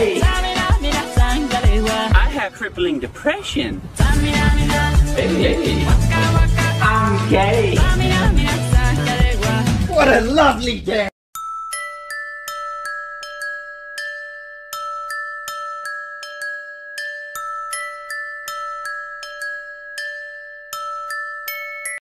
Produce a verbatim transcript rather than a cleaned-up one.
gay. I have crippling depression. Hey, I'm gay. What a lovely day.